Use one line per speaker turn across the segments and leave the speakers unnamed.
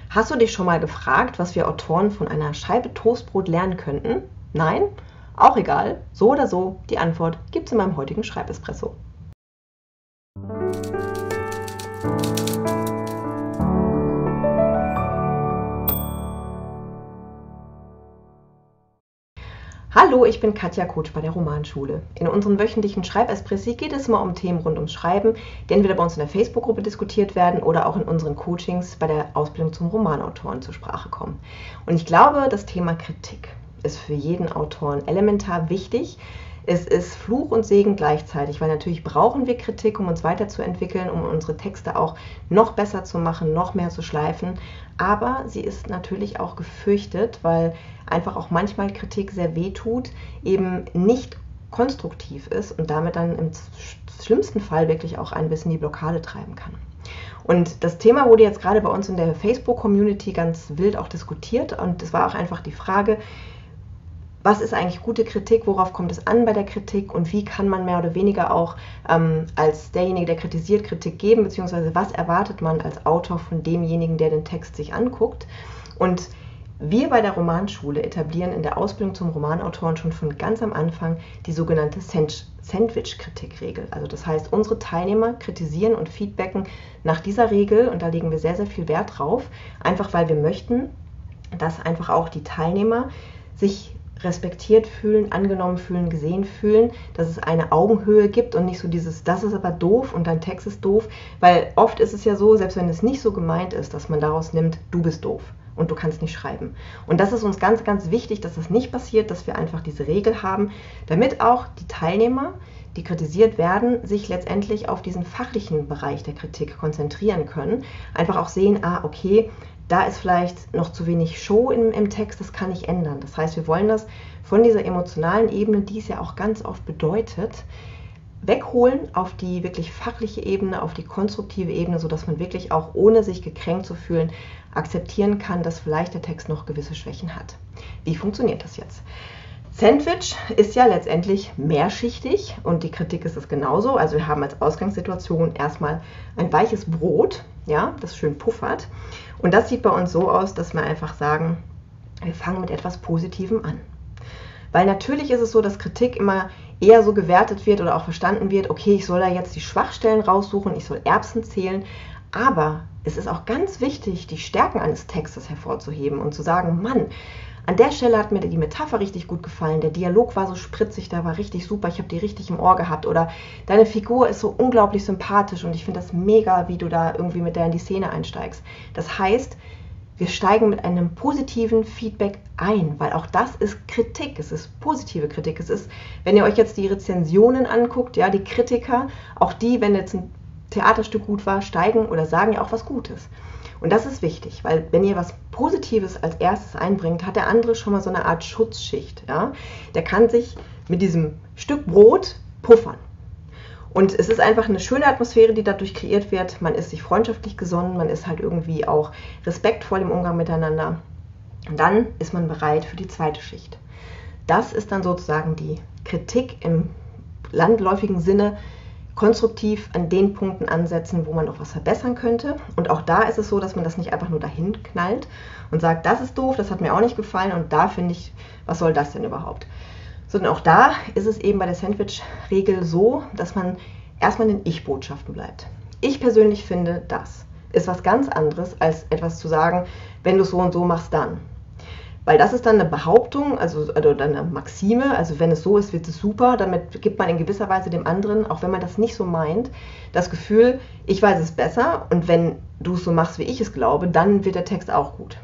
Hast du dich schon mal gefragt, was wir Autoren von einer Scheibe Toastbrot lernen könnten? Nein? Auch egal. So oder so, die Antwort gibt's in meinem heutigen Schreibespresso. Hallo, ich bin Katja, Coach bei der Romanschule. In unseren wöchentlichen Schreibespressi geht es immer um Themen rund ums Schreiben, die entweder bei uns in der Facebook-Gruppe diskutiert werden oder auch in unseren Coachings bei der Ausbildung zum Romanautoren zur Sprache kommen. Und ich glaube, das Thema Kritik ist für jeden Autoren elementar wichtig. Es ist Fluch und Segen gleichzeitig, weil natürlich brauchen wir Kritik, um uns weiterzuentwickeln, um unsere Texte auch noch besser zu machen, noch mehr zu schleifen. Aber sie ist natürlich auch gefürchtet, weil einfach auch manchmal Kritik sehr weh tut, eben nicht konstruktiv ist und damit dann im schlimmsten Fall wirklich auch ein bisschen die Blockade treiben kann. Und das Thema wurde jetzt gerade bei uns in der Facebook-Community ganz wild auch diskutiert und es war auch einfach die Frage, was ist eigentlich gute Kritik, worauf kommt es an bei der Kritik und wie kann man mehr oder weniger auch als derjenige, der kritisiert, Kritik geben, beziehungsweise was erwartet man als Autor von demjenigen, der den Text sich anguckt. Und wir bei der Romanschule etablieren in der Ausbildung zum Romanautoren schon von ganz am Anfang die sogenannte Sandwich-Kritikregel. Also das heißt, unsere Teilnehmer kritisieren und feedbacken nach dieser Regel und da legen wir sehr, sehr viel Wert drauf, einfach weil wir möchten, dass einfach auch die Teilnehmer sich respektiert fühlen, angenommen fühlen, gesehen fühlen, dass es eine Augenhöhe gibt und nicht so dieses, das ist aber doof und dein Text ist doof, weil oft ist es ja so, selbst wenn es nicht so gemeint ist, dass man daraus nimmt, du bist doof und du kannst nicht schreiben. Und das ist uns ganz, ganz wichtig, dass das nicht passiert, dass wir einfach diese Regel haben, damit auch die Teilnehmer, die kritisiert werden, sich letztendlich auf diesen fachlichen Bereich der Kritik konzentrieren können, einfach auch sehen, okay, da ist vielleicht noch zu wenig Show im Text, das kann ich ändern. Das heißt, wir wollen das von dieser emotionalen Ebene, die es ja auch ganz oft bedeutet, wegholen auf die wirklich fachliche Ebene, auf die konstruktive Ebene, sodass man wirklich auch, ohne sich gekränkt zu fühlen, akzeptieren kann, dass vielleicht der Text noch gewisse Schwächen hat. Wie funktioniert das jetzt? Sandwich ist ja letztendlich mehrschichtig und die Kritik ist es genauso. Also wir haben als Ausgangssituation erstmal ein weiches Brot, ja, das schön puffert. Und das sieht bei uns so aus, dass wir einfach sagen, wir fangen mit etwas Positivem an. Weil natürlich ist es so, dass Kritik immer eher so gewertet wird oder auch verstanden wird, okay, ich soll da jetzt die Schwachstellen raussuchen, ich soll Erbsen zählen, aber es ist auch ganz wichtig, die Stärken eines Textes hervorzuheben und zu sagen, Mann, an der Stelle hat mir die Metapher richtig gut gefallen, der Dialog war so spritzig, der war richtig super, ich habe die richtig im Ohr gehabt oder deine Figur ist so unglaublich sympathisch und ich finde das mega, wie du da irgendwie mit der in die Szene einsteigst. Das heißt, wir steigen mit einem positiven Feedback ein, weil auch das ist Kritik, es ist positive Kritik. Es ist, wenn ihr euch jetzt die Rezensionen anguckt, ja, die Kritiker, auch die, wenn jetzt ein Theaterstück gut war, steigen oder sagen ja auch was Gutes. Und das ist wichtig, weil wenn ihr was Positives als erstes einbringt, hat der andere schon mal so eine Art Schutzschicht. Ja? Der kann sich mit diesem Stück Brot puffern. Und es ist einfach eine schöne Atmosphäre, die dadurch kreiert wird. Man ist sich freundschaftlich gesonnen, man ist halt irgendwie auch respektvoll im Umgang miteinander. Und dann ist man bereit für die zweite Schicht. Das ist dann sozusagen die Kritik im landläufigen Sinne, konstruktiv an den Punkten ansetzen, wo man noch was verbessern könnte. Und auch da ist es so, dass man das nicht einfach nur dahin knallt und sagt, das ist doof, das hat mir auch nicht gefallen und da finde ich, was soll das denn überhaupt? Sondern auch da ist es eben bei der Sandwich-Regel so, dass man erstmal in den Ich-Botschaften bleibt. Ich persönlich finde, das ist was ganz anderes, als etwas zu sagen, wenn du es so und so machst, dann. Weil das ist dann eine Behauptung, also eine Maxime, also wenn es so ist, wird es super, damit gibt man in gewisser Weise dem anderen, auch wenn man das nicht so meint, das Gefühl, ich weiß es besser und wenn du es so machst, wie ich es glaube, dann wird der Text auch gut.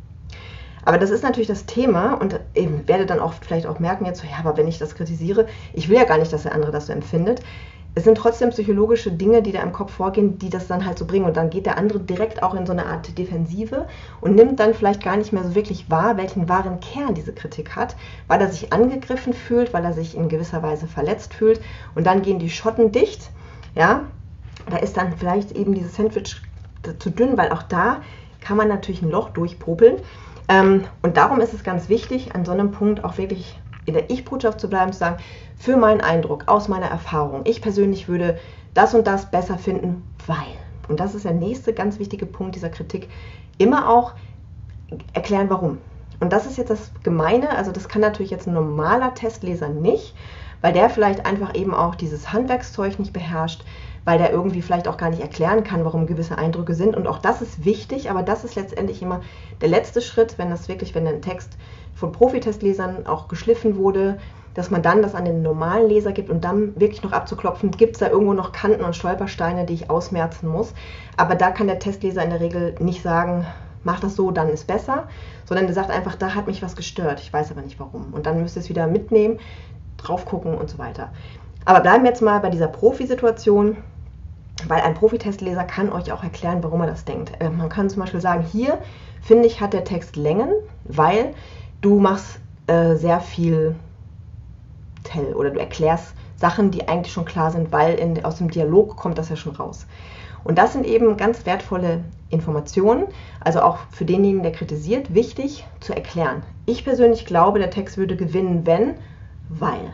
Aber das ist natürlich das Thema und ich werde dann auch vielleicht auch merken jetzt, so, ja, aber wenn ich das kritisiere, ich will ja gar nicht, dass der andere das so empfindet. Es sind trotzdem psychologische Dinge, die da im Kopf vorgehen, die das dann halt so bringen. Und dann geht der andere direkt auch in so eine Art Defensive und nimmt dann vielleicht gar nicht mehr so wirklich wahr, welchen wahren Kern diese Kritik hat, weil er sich angegriffen fühlt, weil er sich in gewisser Weise verletzt fühlt. Und dann gehen die Schotten dicht. Ja, da ist dann vielleicht eben dieses Sandwich zu dünn, weil auch da kann man natürlich ein Loch durchpopeln. Und darum ist es ganz wichtig, an so einem Punkt auch wirklich in der Ich-Botschaft zu bleiben, zu sagen, für meinen Eindruck, aus meiner Erfahrung, ich persönlich würde das und das besser finden, weil. Und das ist der nächste ganz wichtige Punkt dieser Kritik. immer auch erklären, warum. Und das ist jetzt das Gemeine, also das kann natürlich jetzt ein normaler Testleser nicht, weil der vielleicht einfach eben auch dieses Handwerkszeug nicht beherrscht, weil der irgendwie vielleicht auch gar nicht erklären kann, warum gewisse Eindrücke sind. Und auch das ist wichtig, aber das ist letztendlich immer der letzte Schritt, wenn ein Text von Profitestlesern auch geschliffen wurde, dass man dann das an den normalen Leser gibt und dann wirklich noch abzuklopfen, gibt es da irgendwo noch Kanten und Stolpersteine, die ich ausmerzen muss. Aber da kann der Testleser in der Regel nicht sagen, mach das so, dann ist besser, sondern der sagt einfach, da hat mich was gestört, ich weiß aber nicht warum. Und dann müsst ihr es wieder mitnehmen, drauf gucken und so weiter. Aber bleiben wir jetzt mal bei dieser Profi-Situation, weil ein Profitestleser kann euch auch erklären, warum er das denkt. Man kann zum Beispiel sagen, hier finde ich, hat der Text Längen, weil du machst sehr viel Tell oder du erklärst Sachen, die eigentlich schon klar sind, weil aus dem Dialog kommt das ja schon raus. Und das sind eben ganz wertvolle Informationen, also auch für denjenigen, der kritisiert, wichtig zu erklären. Ich persönlich glaube, der Text würde gewinnen, wenn, weil.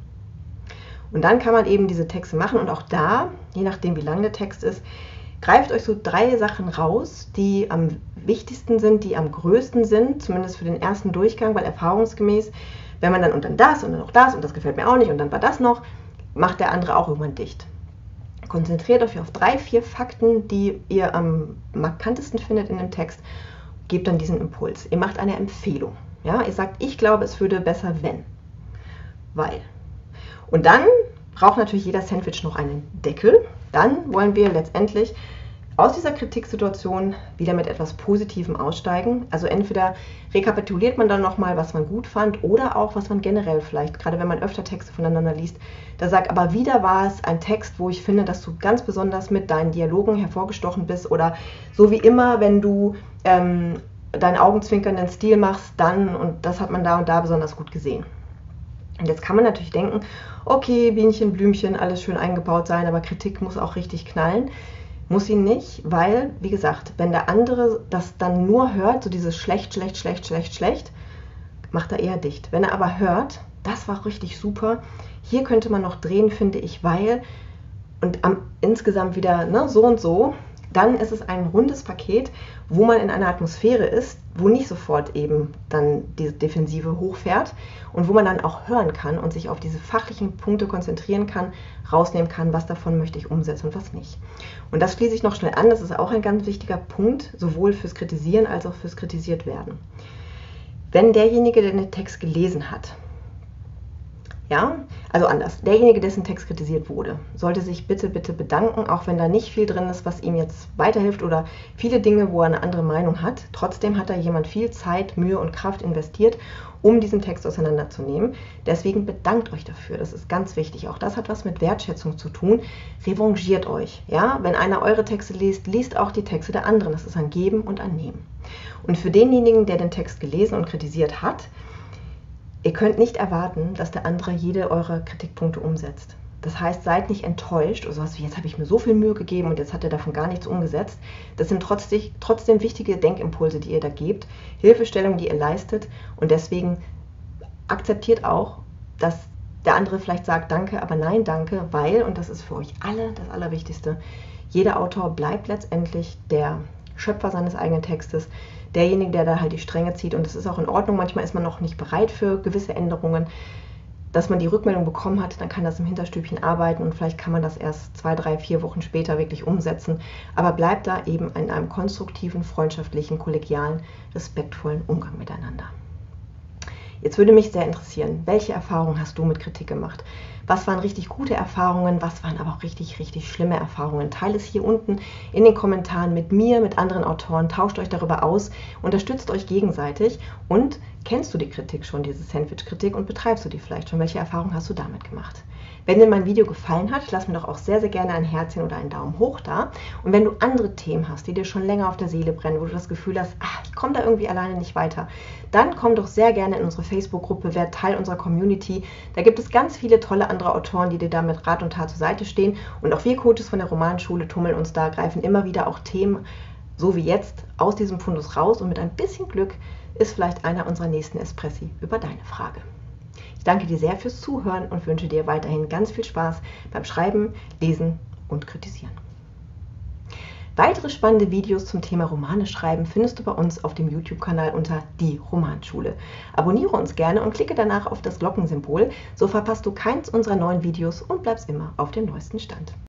Und dann kann man eben diese Texte machen und auch da, je nachdem wie lang der Text ist, greift euch so 3 Sachen raus, die am wichtigsten sind, die am größten sind, zumindest für den ersten Durchgang, weil erfahrungsgemäß, wenn man dann und dann das und dann noch das und das gefällt mir auch nicht und dann war das noch, macht der andere auch irgendwann dicht. Konzentriert euch auf 3, 4 Fakten, die ihr am markantesten findet in dem Text, gebt dann diesen Impuls. Ihr macht eine Empfehlung. Ja? Ihr sagt, ich glaube, es würde besser, wenn, weil. Und dann braucht natürlich jeder Sandwich noch einen Deckel. Dann wollen wir letztendlich aus dieser Kritiksituation wieder mit etwas Positivem aussteigen. Also entweder rekapituliert man dann nochmal, was man gut fand oder auch, was man generell vielleicht, gerade wenn man öfter Texte voneinander liest, da sagt, aber wieder war es ein Text, wo ich finde, dass du ganz besonders mit deinen Dialogen hervorgestochen bist oder so wie immer, wenn du deinen augenzwinkernden Stil machst, dann und das hat man da und da besonders gut gesehen. Und jetzt kann man natürlich denken, okay, Bienchen, Blümchen, alles schön eingebaut sein, aber Kritik muss auch richtig knallen. Muss sie nicht, weil, wie gesagt, wenn der andere das dann nur hört, so dieses schlecht, schlecht, schlecht, schlecht, schlecht, macht er eher dicht. Wenn er aber hört, das war richtig super, hier könnte man noch drehen, finde ich, weil, und insgesamt wieder so und so, dann ist es ein rundes Paket, wo man in einer Atmosphäre ist, wo nicht sofort eben dann die Defensive hochfährt und wo man dann auch hören kann und sich auf diese fachlichen Punkte konzentrieren kann, rausnehmen kann, was davon möchte ich umsetzen und was nicht. Und das schließe ich noch schnell an, das ist auch ein ganz wichtiger Punkt, sowohl fürs Kritisieren als auch fürs Kritisiert-Werden. Wenn derjenige, der den Text gelesen hat, ja, also anders. Derjenige, dessen Text kritisiert wurde, sollte sich bitte, bitte bedanken, auch wenn da nicht viel drin ist, was ihm jetzt weiterhilft oder viele Dinge, wo er eine andere Meinung hat. Trotzdem hat da jemand viel Zeit, Mühe und Kraft investiert, um diesen Text auseinanderzunehmen. Deswegen bedankt euch dafür. Das ist ganz wichtig. Auch das hat was mit Wertschätzung zu tun. Revanchiert euch. Ja? Wenn einer eure Texte liest, liest auch die Texte der anderen. Das ist ein Geben und ein Nehmen. Und für denjenigen, der den Text gelesen und kritisiert hat, ihr könnt nicht erwarten, dass der andere jede eurer Kritikpunkte umsetzt. Das heißt, seid nicht enttäuscht oder sowas wie, jetzt habe ich mir so viel Mühe gegeben und jetzt hat er davon gar nichts umgesetzt. Das sind trotzdem wichtige Denkimpulse, die ihr da gebt, Hilfestellung, die ihr leistet und deswegen akzeptiert auch, dass der andere vielleicht sagt Danke, aber nein, danke, weil, und das ist für euch alle das Allerwichtigste, jeder Autor bleibt letztendlich der Schöpfer seines eigenen Textes, derjenige, der da halt die Stränge zieht und es ist auch in Ordnung, manchmal ist man noch nicht bereit für gewisse Änderungen, dass man die Rückmeldung bekommen hat, dann kann das im Hinterstübchen arbeiten und vielleicht kann man das erst 2, 3, 4 Wochen später wirklich umsetzen, aber bleibt da eben in einem konstruktiven, freundschaftlichen, kollegialen, respektvollen Umgang miteinander. Jetzt würde mich sehr interessieren, welche Erfahrungen hast du mit Kritik gemacht? Was waren richtig gute Erfahrungen, was waren aber auch richtig, richtig schlimme Erfahrungen? Teilt es hier unten in den Kommentaren mit mir, mit anderen Autoren, tauscht euch darüber aus, unterstützt euch gegenseitig und kennst du die Kritik schon, diese Sandwich-Kritik und betreibst du die vielleicht schon? Welche Erfahrungen hast du damit gemacht? Wenn dir mein Video gefallen hat, lass mir doch auch sehr, sehr gerne ein Herzchen oder einen Daumen hoch da. Und wenn du andere Themen hast, die dir schon länger auf der Seele brennen, wo du das Gefühl hast, ich komme da irgendwie alleine nicht weiter, dann komm doch sehr gerne in unsere Facebook-Gruppe, werd Teil unserer Community. Da gibt es ganz viele tolle andere Autoren, die dir da mit Rat und Tat zur Seite stehen. Und auch wir Coaches von der Romanschule tummeln uns da, greifen immer wieder auch Themen, so wie jetzt, aus diesem Fundus raus. Und mit ein bisschen Glück ist vielleicht einer unserer nächsten Espressi über deine Frage. Ich danke dir sehr fürs Zuhören und wünsche dir weiterhin ganz viel Spaß beim Schreiben, Lesen und Kritisieren. Weitere spannende Videos zum Thema Romane schreiben findest du bei uns auf dem YouTube-Kanal unter Die Romanschule. Abonniere uns gerne und klicke danach auf das Glockensymbol, so verpasst du keins unserer neuen Videos und bleibst immer auf dem neuesten Stand.